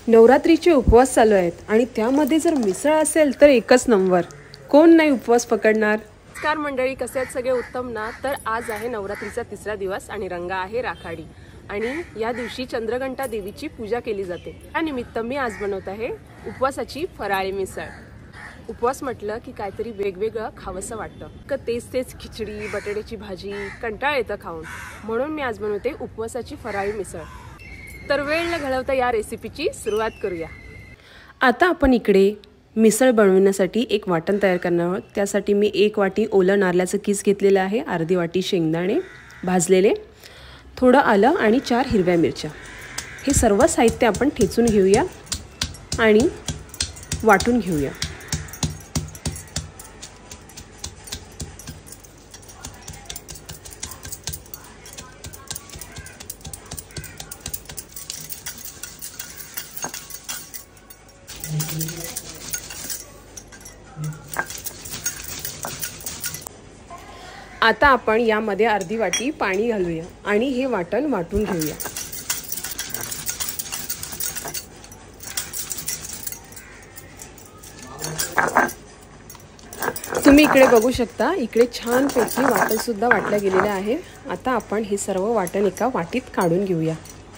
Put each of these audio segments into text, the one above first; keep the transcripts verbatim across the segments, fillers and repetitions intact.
नवरात्रीचे उपवास चालू आहेत आणि त्यामध्ये जर मिसळ असेल तर एकच नंबर. कोण नाही उपवास पकडणार. नमस्कार मंडळी, कसे आहेत सगळे? उत्तम ना? तर आज आहे नवरात्रीचा तिसरा दिवस आणि रंग आहे राखाडी आणि या दिवशी चंद्रघंटा देवीची पूजा केली जाते. त्यानिमित्त मी आज बनवत आहे उपवासाची फराळी मिसळ. उपवास म्हटलं की काहीतरी वेगवेगळं खावंसं वाटतं. क तेच तेच खिचडी, बटाट्याची भाजी कंटाळ येतं खाऊन. म्हणून मी आज बनवते उपवासाची फराळी मिसळ. तर वेळ न घालवता या रेसिपीची सुरुवात करूया. आता आपण इकडे मिसळ बनवण्यासाठी एक वाटण तयार करणार आहोत. त्यासाठी मी एक वाटी ओलं नारळाचं कीस घेतलेलं आहे, अर्धी वाटी शेंगदाणे भाजलेले, थोडं आलं आणि चार हिरव्या मिरच्या. हे सर्व साहित्य आपण ठेचून घेऊया आणि वाटून घेऊया. आता आपण यामध्ये अर्धी वाटी पाणी घालूया आणि हे वाटण वाटून घेऊया. तुम्ही इकडे बघू शकता, इकडे छानपैकी वाटण सुद्धा वाटलं गेलेलं आहे. आता आपण हे सर्व वाटण एका वाटीत काढून घेऊया.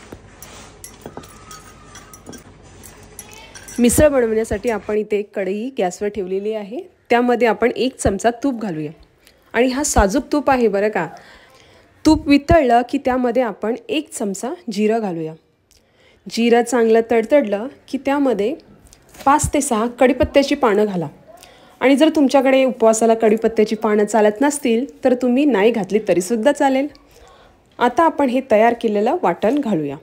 मिसळ बनवण्यासाठी आपण इथे एक कढई गॅसवर ठेवलेली आहे. त्यामध्ये आपण एक चमचा तूप घालूया आणि हा साजूक तूप आहे बरं का. तूप वितळलं की त्यामध्ये आपण एक चमचा जिरं घालूया. जिरं चांगलं तडतडलं की त्यामध्ये पाच ते सहा कढीपत्त्याची पानं घाला. आणि जर तुमच्याकडे उपवासाला कढीपत्त्याची पानं चालत नसतील तर तुम्ही नाही घातली तरीसुद्धा चालेल. आता आपण हे तयार केलेलं वाटण घालूया.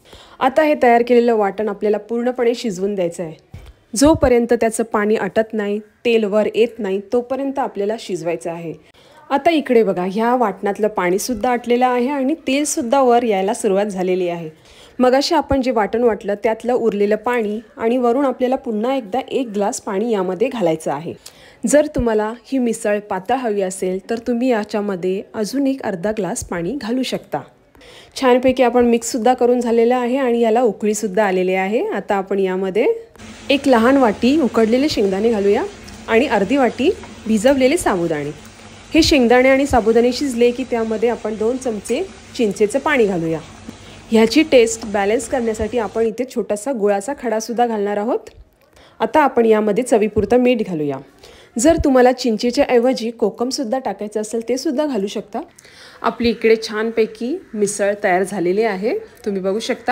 आता हे तयार केलेलं वाटण आपल्याला पूर्णपणे शिजवून द्यायचं आहे. जोपर्यंत त्याचं पाणी आटत नाही, तेल वर येत नाही, तोपर्यंत आपल्याला शिजवायचं आहे. आता इकडे बघा, ह्या वाटणातलं पाणीसुद्धा आटलेलं आहे आणि तेलसुद्धा वर यायला सुरुवात झालेली आहे. मगाशी आपण जे वाटण वाटलं त्यातलं उरलेलं पाणी आणि वरून आपल्याला पुन्हा एकदा एक ग्लास पाणी यामध्ये घालायचं आहे. जर तुम्हाला ही मिसळ पातळ हवी असेल तर तुम्ही याच्यामध्ये अजून एक अर्धा ग्लास पाणी घालू शकता. छानपैकी आपण मिक्ससुद्धा करून झालेलं आहे आणि याला उकळीसुद्धा आलेली आहे. आता आपण यामध्ये एक लहान वाटी उकडलेले शेंगदाणे घालूया आणि अर्धी वाटी भिजवलेले साबुदाणे. हे शेंगदाणे आणि साबुदाणे शिजले की त्यामध्ये आपण दोन चमचे चिंचेचं पाणी घालूया. ह्याची टेस्ट बॅलन्स करण्यासाठी आपण इथे छोटासा गुळाचा खडासुद्धा घालणार आहोत. आता आपण यामध्ये चवीपुरतं मीठ घालूया. जर तुम्हाला चिंचेच्या ऐवजी कोकमसुद्धा टाकायचं असेल ते सुद्धा घालू शकता. आपली इकडे छानपैकी मिसळ तयार झालेली आहे, तुम्ही बघू शकता.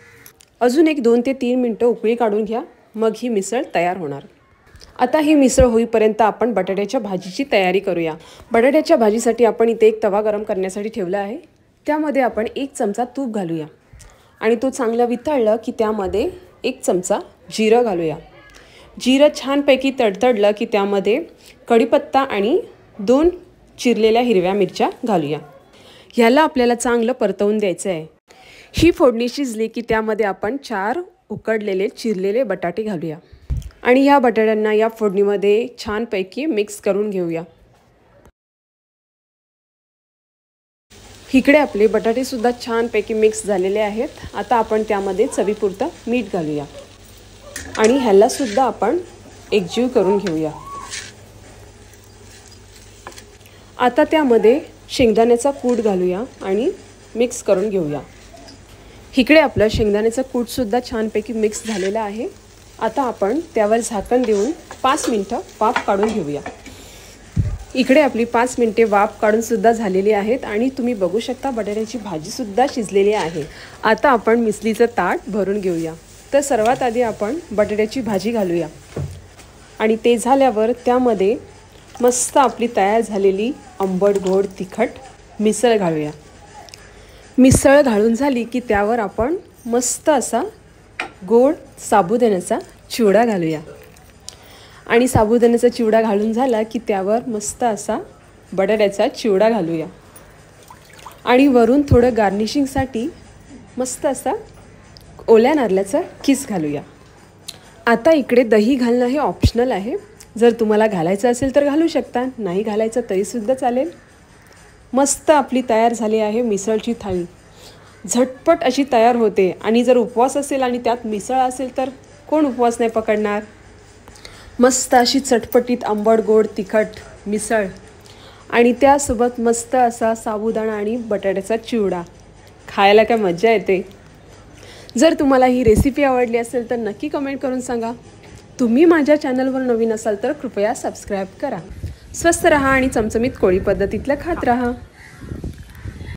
अजून एक दोन ते तीन मिनटं उकळी काढून घ्या, मग ही मिसळ तयार होणार. आता ही मिसळ होईपर्यंत आपण बटाट्याच्या भाजीची तयारी करूया. बटाट्याच्या भाजीसाठी आपण इथे एक तवा गरम करण्यासाठी ठेवला आहे. त्यामध्ये आपण एक चमचा तूप घालूया आणि तो चांगला वितळलं की त्यामध्ये एक चमचा जिरं घालूया. जिरं छानपैकी तडतडलं की त्यामध्ये कढीपत्ता आणि दोन चिरलेल्या हिरव्या मिरच्या घालूया. ह्याला आपल्याला चांगलं परतवून द्यायचं आहे. ही फोडणी शिजली की त्यामध्ये आपण चार उकडलेले चिरलेले बटाटे घालूया आणि ह्या बटाट्यांना या फोडणीमध्ये छानपैकी मिक्स करून घेऊया. इकडे आपले बटाटेसुद्धा छानपैकी मिक्स झालेले आहेत. आता आपण त्यामध्ये चवीपुरतं मीठ घालूया आणि ह्यालासुद्धा आपण एकजीव करून घेऊया. आता त्यामध्ये शेंगदाण्याचा कूट घालूया आणि मिक्स करून घेऊया. इकडे आपलं शेंगदाण्याचं कूटसुद्धा छानपैकी मिक्स झालेलं आहे. आता आपण त्यावर झाकण देऊन पाच मिनटं वाफ काढून घेऊया. इकडे आपली पाच मिनटे वाफ काढूनसुद्धा झालेली आहेत आणि तुम्ही बघू शकता बटाट्याची भाजीसुद्धा शिजलेली आहे. आता आपण मिसळीचं ताट भरून घेऊया. तर सर्वात आधी आपण बटाट्याची भाजी घालूया आणि ते झाल्यावर त्यामध्ये मस्त आपली तयार झालेली आंबट गोड तिखट मिसळ घालूया. मिसळ घालून झाली की त्यावर आपण मस्त असा गोड साबुदाण्याचा चिवडा घालूया आणि साबुदाण्याचा चिवडा घालून झाला की त्यावर मस्त असा बटाट्याचा चिवडा घालूया आणि वरून थोडं गार्निशिंगसाठी मस्त असा ओल्या नारळाचा किस घालूया. आता इकडे दही घालणं हे ऑप्शनल आहे. जर तुम्हाला घालायचं असेल तर घालू शकता, नाही घालायचं तरीसुद्धा चालेल. मस्त आपली तयार झाली आहे मिसळची थाळी. झटपट अशी तयार होते. आणि जर उपवास असेल आणि त्यात मिसळ असेल तर कोण उपवास नाही पकडणार. मस्त अशी चटपटीत आंबट गोड तिखट मिसळ आणि त्यासोबत मस्त असा साबुदाणा आणि बटाट्याचा चिवडा. खायला काय मजा येते. जर तुम्हाला ही रेसिपी आवडली असेल तर नक्की कमेंट करून सांगा. तुम्ही माझ्या चॅनलवर नवीन असाल तर कृपया सबस्क्राईब करा. स्वस्त रहा आणि चमचमीत कोळी पद्धतीतलं खात रहा.